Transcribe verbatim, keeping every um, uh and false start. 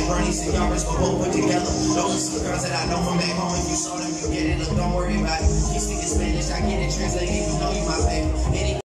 like Bernie and y'all rich, but both put together. Those are some girls that I know from back home. If you saw them, you get it. Look, don't worry about it. You speak Spanish, I get it translated. You know you my baby.